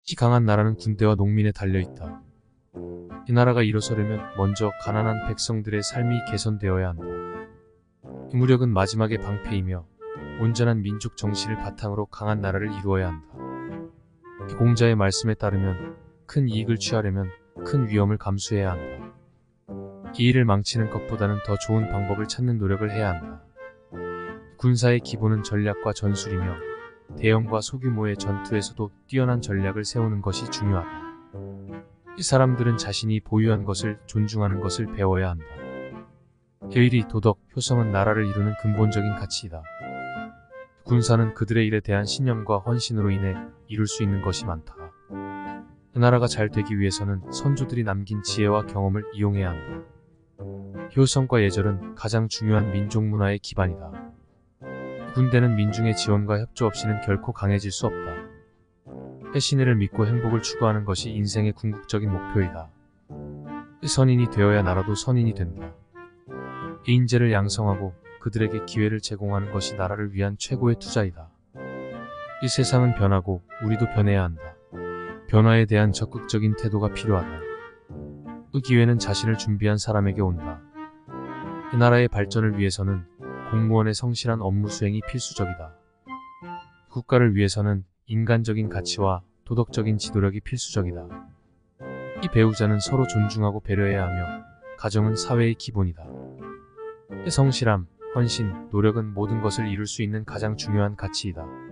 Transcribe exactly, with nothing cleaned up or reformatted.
이 강한 나라는 군대와 농민에 달려있다. 이 나라가 일어서려면 먼저 가난한 백성들의 삶이 개선되어야 한다. 이 무력은 마지막의 방패이며 온전한 민족 정신을 바탕으로 강한 나라를 이루어야 한다. 이 공자의 말씀에 따르면 큰 이익을 취하려면 큰 위험을 감수해야 한다. 이 일을 망치는 것보다는 더 좋은 방법을 찾는 노력을 해야 한다. 군사의 기본은 전략과 전술이며 대형과 소규모의 전투에서도 뛰어난 전략을 세우는 것이 중요하다. 이 사람들은 자신이 보유한 것을 존중하는 것을 배워야 한다. 효율이, 도덕, 효성은 나라를 이루는 근본적인 가치이다. 군사는 그들의 일에 대한 신념과 헌신으로 인해 이룰 수 있는 것이 많다. 그 나라가 잘 되기 위해서는 선조들이 남긴 지혜와 경험을 이용해야 한다. 효성과 예절은 가장 중요한 민족 문화의 기반이다. 군대는 민중의 지원과 협조 없이는 결코 강해질 수 없다. 신의를 믿고 행복을 추구하는 것이 인생의 궁극적인 목표이다. 선인이 되어야 나라도 선인이 된다. 인재를 양성하고 그들에게 기회를 제공하는 것이 나라를 위한 최고의 투자이다. 이 세상은 변하고 우리도 변해야 한다. 변화에 대한 적극적인 태도가 필요하다. 그 기회는 자신을 준비한 사람에게 온다. 이 나라의 발전을 위해서는 공무원의 성실한 업무 수행이 필수적이다. 국가를 위해서는 인간적인 가치와 도덕적인 지도력이 필수적이다. 이 배우자는 서로 존중하고 배려해야 하며 가정은 사회의 기본이다. 성실함, 헌신, 노력은 모든 것을 이룰 수 있는 가장 중요한 가치이다.